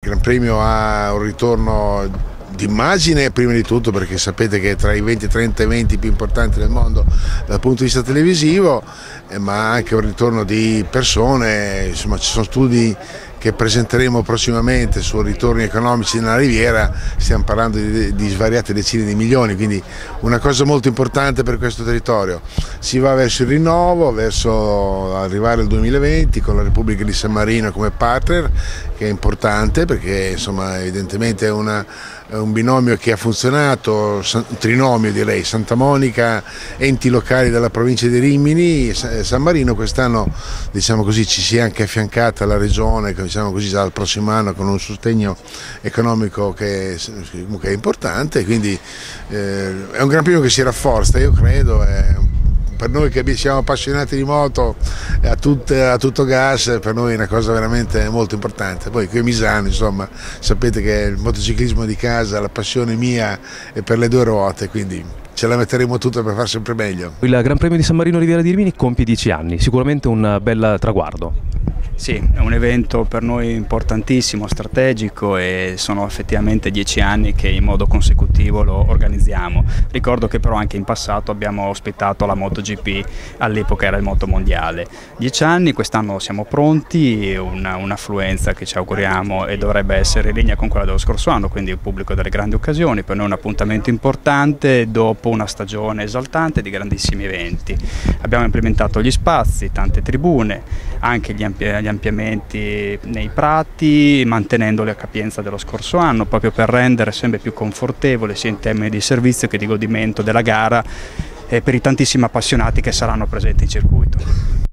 Gran Premio ha un ritorno d'immagine prima di tutto, perché sapete che è tra i 20 e 30 eventi più importanti del mondo dal punto di vista televisivo, ma anche un ritorno di persone. Insomma, ci sono studi che presenteremo prossimamente su ritorni economici nella Riviera, stiamo parlando di svariate decine di milioni, quindi una cosa molto importante per questo territorio. Si va verso il rinnovo, verso arrivare al 2020 con la Repubblica di San Marino come partner, che è importante perché insomma evidentemente è un binomio che ha funzionato, un trinomio direi, Santa Monica, enti locali della provincia di Rimini, San Marino. Quest'anno diciamo così ci si è anche affiancata la regione, diciamo così, già dal prossimo anno con un sostegno economico che è importante, quindi è un Gran Premio che si rafforza, io credo. Per noi che siamo appassionati di moto a tutto gas, per noi è una cosa veramente molto importante. Poi qui a Misano, insomma, sapete che il motociclismo di casa, la passione mia è per le due ruote, quindi ce la metteremo tutta per far sempre meglio. Il Gran Premio di San Marino Riviera di Rimini compie 10 anni, sicuramente un bel traguardo. Sì, è un evento per noi importantissimo, strategico, e sono effettivamente 10 anni che in modo consecutivo lo organizziamo. Ricordo che però anche in passato abbiamo ospitato la MotoGP, all'epoca era il Motomondiale. 10 anni, quest'anno siamo pronti, un'affluenza che ci auguriamo e dovrebbe essere in linea con quella dello scorso anno, quindi il pubblico delle grandi occasioni. Per noi è un appuntamento importante dopo una stagione esaltante di grandissimi eventi. Abbiamo implementato gli spazi, tante tribune, anche gli ampliamenti nei prati, mantenendo la capienza dello scorso anno, proprio per rendere sempre più confortevole sia in termini di servizio che di godimento della gara per i tantissimi appassionati che saranno presenti in circuito.